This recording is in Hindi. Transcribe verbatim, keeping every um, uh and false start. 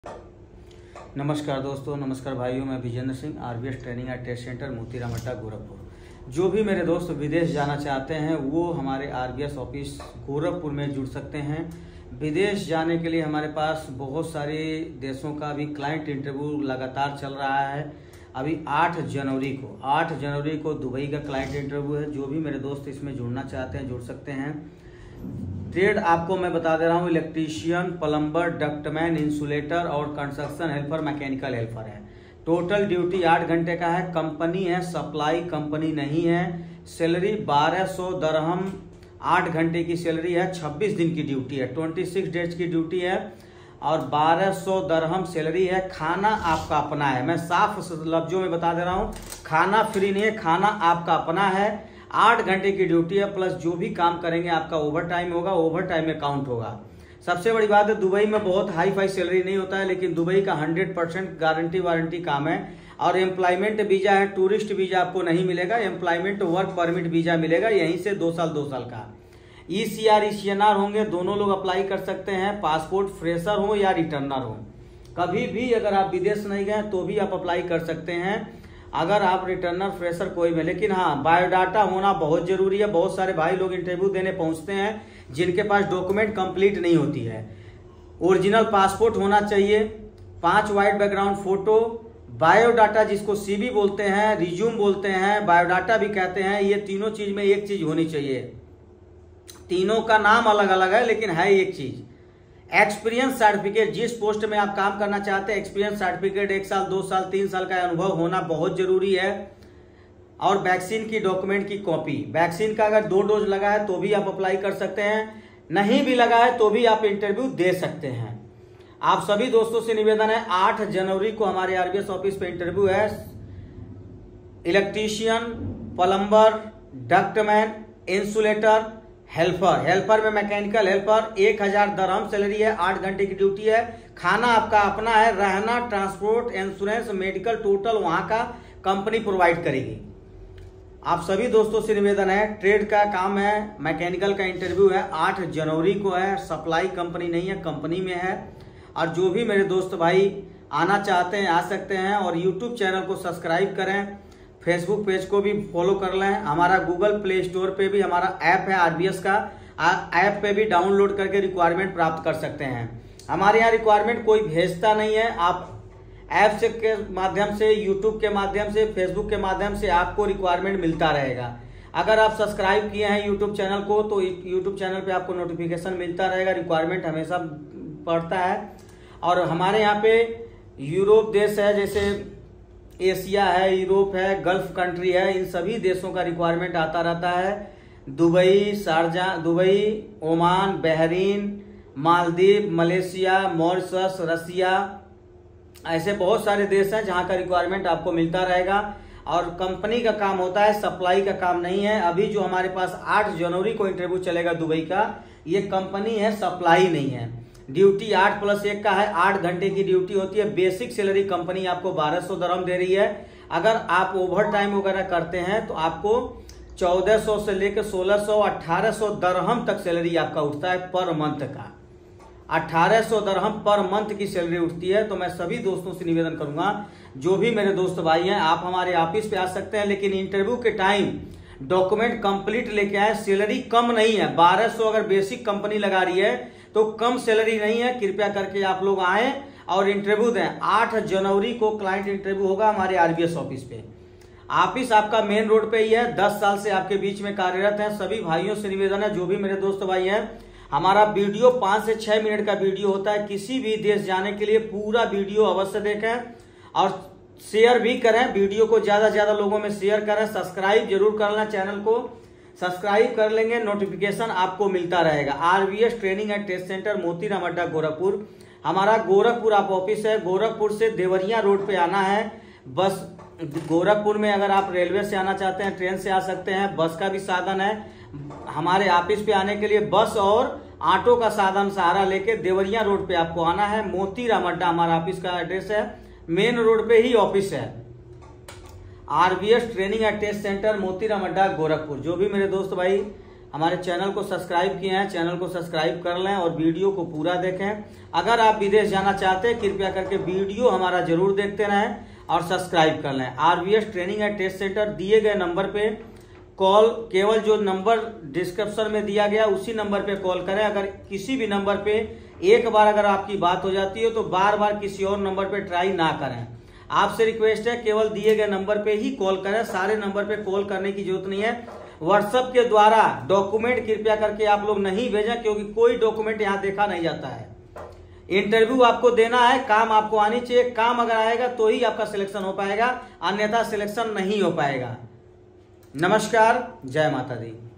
नमस्कार दोस्तों, नमस्कार भाइयों। मैं Vijendra Singh, RBS training and test centre Motiram Adda Gorakhpur. जो भी मेरे दोस्त विदेश जाना चाहते हैं वो हमारे आरबीएस ऑफिस गोरखपुर में जुड़ सकते हैं। विदेश जाने के लिए हमारे पास बहुत सारे देशों का भी क्लाइंट इंटरव्यू लगातार चल रहा है। अभी आठ जनवरी को आठ जनवरी को दुबई का क्लाइंट इंटरव्यू है। जो भी मेरे दोस्त इसमें जुड़ना चाहते हैं जुड़ सकते हैं। ट्रेड आपको मैं बता दे रहा हूँ, इलेक्ट्रीशियन, प्लम्बर, डक्टमैन, इंसुलेटर और कंस्ट्रक्शन हेल्पर, मैकेनिकल हेल्पर है। टोटल ड्यूटी आठ घंटे का है। कंपनी है सप्लाई कंपनी नहीं है। सैलरी बारह सौ दरहम, आठ घंटे की सैलरी है। छब्बीस दिन की ड्यूटी है, छब्बीस डेज की ड्यूटी है और बारह सौ दरहम सैलरी है। खाना आपका अपना है। मैं साफ लफ्जों में बता दे रहा हूँ, खाना फ्री नहीं है, खाना आपका अपना है। आठ घंटे की ड्यूटी है, प्लस जो भी काम करेंगे आपका ओवर टाइम होगा, ओवर टाइम में काउंट होगा। सबसे बड़ी बात है, दुबई में बहुत हाई फाई सैलरी नहीं होता है, लेकिन दुबई का हंड्रेड परसेंट गारंटी वारंटी काम है। और एम्प्लॉयमेंट वीजा है, टूरिस्ट वीजा आपको नहीं मिलेगा। एम्प्लॉयमेंट वर्क परमिट वीजा मिलेगा, यहीं से दो साल दो साल का। E C R E C N R होंगे, दोनों लोग अप्लाई कर सकते हैं। पासपोर्ट फ्रेशर हो या रिटर्नर हो, कभी भी अगर आप विदेश नहीं गए तो भी आप अप्लाई कर सकते हैं, अगर आप रिटर्नर फ्रेशर कोई में। लेकिन हाँ, बायोडाटा होना बहुत जरूरी है। बहुत सारे भाई लोग इंटरव्यू देने पहुंचते हैं जिनके पास डॉक्यूमेंट कंप्लीट नहीं होती है। ओरिजिनल पासपोर्ट होना चाहिए, पांच वाइट बैकग्राउंड फोटो, बायोडाटा जिसको सीवी बोलते हैं, रिज्यूम बोलते हैं, बायोडाटा भी कहते हैं। ये तीनों चीज में एक चीज होनी चाहिए। तीनों का नाम अलग अलग है लेकिन है एक चीज। एक्सपीरियंस सर्टिफिकेट, जिस पोस्ट में आप काम करना चाहते हैं एक्सपीरियंस सर्टिफिकेट, एक साल दो साल तीन साल का अनुभव होना बहुत जरूरी है। और वैक्सीन की डॉक्यूमेंट की कॉपी। वैक्सीन का अगर दो डोज लगा है तो भी आप अप्लाई कर सकते हैं, नहीं भी लगा है तो भी आप इंटरव्यू दे सकते हैं। आप सभी दोस्तों से निवेदन है, आठ जनवरी को हमारे आरबीएस ऑफिस पे इंटरव्यू है। Electrician, plumber, ductman, insulator, helper. Helper में मैकेनिकल हेल्पर, एक हजार दरहम सैलरी है, आठ घंटे की ड्यूटी है। खाना आपका अपना है। रहना, ट्रांसपोर्ट, इंश्योरेंस, मेडिकल टोटल वहां का कंपनी प्रोवाइड करेगी। आप सभी दोस्तों से निवेदन है, ट्रेड का काम है, मैकेनिकल का इंटरव्यू है, आठ जनवरी को है। सप्लाई कंपनी नहीं है, कंपनी में है। और जो भी मेरे दोस्त भाई आना चाहते हैं आ सकते हैं। और यूट्यूब चैनल को सब्सक्राइब करें, फेसबुक पेज को भी फॉलो कर लें। हमारा गूगल प्ले स्टोर पे भी हमारा ऐप है आरबीएस का, ऐप पे भी डाउनलोड करके रिक्वायरमेंट प्राप्त कर सकते हैं। हमारे यहाँ रिक्वायरमेंट कोई भेजता नहीं है। आप ऐप से के माध्यम से, यूट्यूब के माध्यम से, फेसबुक के माध्यम से आपको रिक्वायरमेंट मिलता रहेगा। अगर आप सब्सक्राइब किए हैं यूट्यूब चैनल को तो यूट्यूब चैनल पे आपको नोटिफिकेशन मिलता रहेगा, रिक्वायरमेंट हमेशा पड़ता है। और हमारे यहाँ पे यूरोप देश है, जैसे एशिया है, यूरोप है, गल्फ कंट्री है, इन सभी देशों का रिक्वायरमेंट आता रहता है। Dubai, Sharjah, Dubai, Oman, Bahrain, Maldives, Malaysia, Mauritius, Russia, ऐसे बहुत सारे देश हैं जहां का रिक्वायरमेंट आपको मिलता रहेगा। और कंपनी का काम होता है, सप्लाई का काम नहीं है। अभी जो हमारे पास आठ जनवरी को इंटरव्यू चलेगा दुबई का, ये कंपनी है, सप्लाई नहीं है। ड्यूटी आठ प्लस एक का है, आठ घंटे की ड्यूटी होती है। बेसिक सैलरी कंपनी आपको बारह सौ दरहम दे रही है। अगर आप ओवर टाइम वगैरह करते हैं तो आपको चौदह सौ से लेकर सोलह सौ अठारह सौ दरहम तक सैलरी आपका उठता है पर मंथ का। अठारह सौ दरहम पर मंथ की सैलरी उठती है। तो मैं सभी दोस्तों से निवेदन करूंगा, जो भी मेरे दोस्त भाई हैं, आप हमारे ऑफिस पे आ सकते हैं, लेकिन इंटरव्यू के टाइम डॉक्यूमेंट कंप्लीट लेके आए। सैलरी कम नहीं है, बारह सौ अगर बेसिक कंपनी लगा रही है तो कम सैलरी नहीं है। कृपया करके आप लोग आए और इंटरव्यू दें। आठ जनवरी को क्लाइंट इंटरव्यू होगा हमारे आरबीएस ऑफिस पे। ऑफिस आपका मेन रोड पे ही है, दस साल से आपके बीच में कार्यरत है। सभी भाइयों से निवेदन है, जो भी मेरे दोस्त भाई हैं, हमारा वीडियो पांच से छह मिनट का वीडियो होता है। किसी भी देश जाने के लिए पूरा वीडियो अवश्य देखें और शेयर भी करें। वीडियो को ज्यादा से ज्यादा लोगों में शेयर करें। सब्सक्राइब जरूर कर लें, चैनल को सब्सक्राइब कर लेंगे, नोटिफिकेशन आपको मिलता रहेगा। RBS training and test centre Motiram Adda Gorakhpur, हमारा गोरखपुर आप ऑफिस है। गोरखपुर से देवरिया रोड पे आना है। बस गोरखपुर में अगर आप रेलवे से आना चाहते हैं, ट्रेन से आ सकते हैं, बस का भी साधन है। हमारे ऑफिस पे आने के लिए बस और ऑटो का साधन सहारा लेके देवरिया रोड पे आपको आना है। मोतीराम अड्डा हमारा ऑफिस का एड्रेस है, मेन रोड पे ही ऑफिस है। RBS training and test centre Motiram Adda Gorakhpur. जो भी मेरे दोस्त भाई हमारे चैनल को सब्सक्राइब किए हैं, चैनल को सब्सक्राइब कर लें और वीडियो को पूरा देखें। अगर आप विदेश जाना चाहते हैं कृपया करके वीडियो हमारा जरूर देखते रहें और सब्सक्राइब कर लें। RVS training and test centre दिए गए नंबर पे कॉल, केवल जो नंबर डिस्क्रिप्शन में दिया गया उसी नंबर पे कॉल करें। अगर किसी भी नंबर पे एक बार अगर आपकी बात हो जाती है तो बार बार किसी और नंबर पे ट्राई ना करें। आपसे रिक्वेस्ट है केवल दिए गए नंबर पे ही कॉल करें, सारे नंबर पे कॉल करने की जरूरत नहीं है। व्हाट्सएप के द्वारा डॉक्यूमेंट कृपया करके आप लोग नहीं भेजें, क्योंकि कोई डॉक्यूमेंट यहाँ देखा नहीं जाता है। इंटरव्यू आपको देना है, काम आपको आनी चाहिए, काम अगर आएगा तो ही आपका सिलेक्शन हो पाएगा, अन्यथा सिलेक्शन नहीं हो पाएगा। नमस्कार, जय माता दी।